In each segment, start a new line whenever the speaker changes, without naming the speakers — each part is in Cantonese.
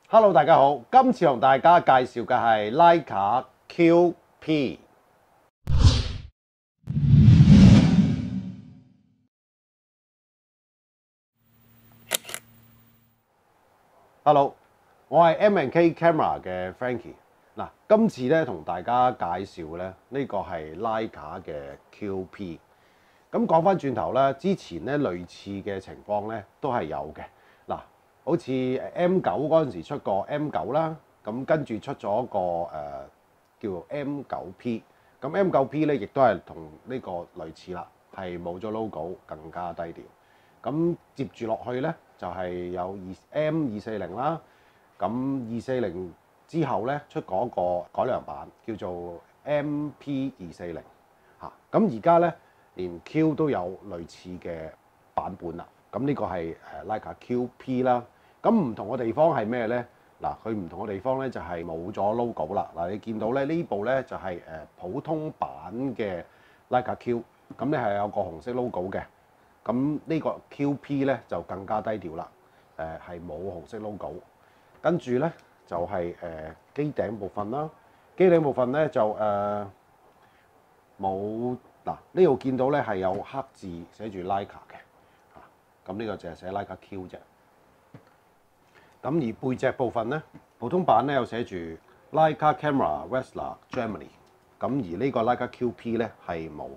Hello， 大家好，今次同大家介紹嘅係 Leica QP。Hello， 我係 M&K Camera 嘅 Frankie。嗱，今次咧同大家介紹咧呢個係 Leica 嘅 QP。咁講翻轉頭啦，之前咧類似嘅情況咧都係有嘅。嗱，好似 M9 嗰陣時出過 M9 啦，咁跟住出咗個叫做 M9P。咁 M9P 咧亦都係同呢個類似啦，係冇咗 logo， 更加低調。咁接住落去咧就係有M240啦。咁240之後咧出嗰個改良版叫做 MP240嚇。咁而家咧連 Q 都有類似嘅版本啦。咁呢個係Leica QP 啦。咁唔同嘅地方係咩咧？嗱，佢唔同嘅地方咧就係冇咗 logo 啦。嗱，你見到咧呢部咧就係普通版嘅 Leica Q， 咁咧係有個紅色 logo 嘅。咁呢個 QP 咧就更加低調啦。係冇紅色 logo。跟住咧就係機頂部分啦。機頂部分咧就冇嗱，呢度見到咧係有黑字寫住 Leica 嘅。咁呢個就係寫 Leica Q 啫。咁而背脊部分咧，普通版咧有寫住 Leica Camera Wetzlar Germany。咁而呢個 Leica QP 咧係冇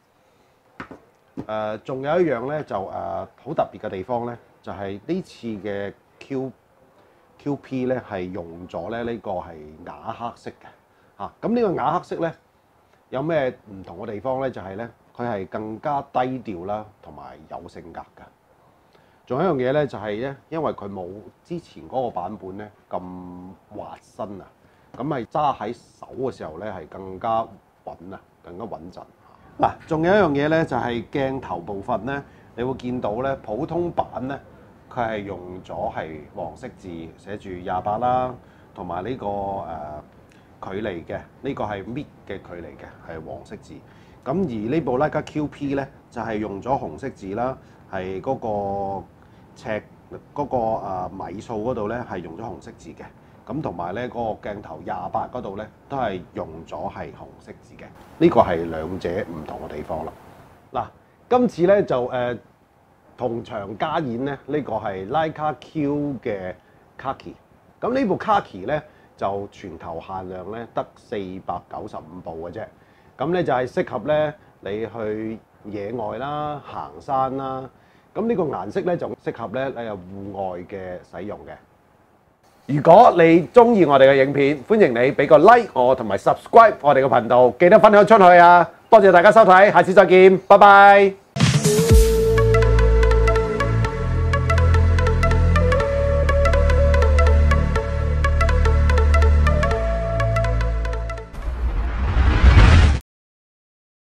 嘅。仲有一樣咧就好特別嘅地方咧，就係呢次嘅 QP 咧係用咗咧呢個係啞黑色嘅嚇。咁呢個啞黑色咧有咩唔同嘅地方咧？就係咧佢係更加低調啦，同埋有性格嘅。仲有一樣嘢咧，就係咧，因為佢冇之前嗰個版本咧咁滑身啊，咁係揸喺手嘅時候咧係更加穩啊，更加穩陣。嗱，仲有一樣嘢咧，就係鏡頭部分咧，你會見到咧普通版咧佢係用咗係黃色字寫住28啦，同埋呢個距離嘅，呢個係 mid 嘅距離嘅，係黃色字。咁而呢部 Leica QP 咧就係用咗紅色字啦，係嗰個尺嗰個米數嗰度咧係用咗紅色字嘅。咁同埋咧嗰個鏡頭28嗰度咧都係用咗係紅色字嘅。呢個係兩者唔同嘅地方啦。嗱，今次咧就同場加演咧，呢個係 Leica Q 嘅 Khaki。咁呢部 Khaki 咧就全球限量咧得495部嘅啫。咁咧就係適合咧你去野外啦、行山啦。咁呢個顏色咧就適合咧你戶外嘅使用嘅。如果你中意我哋嘅影片，歡迎你俾個 like 我同埋 subscribe 我哋嘅頻道，記得分享出去啊！多謝大家收睇，下次再見，拜拜。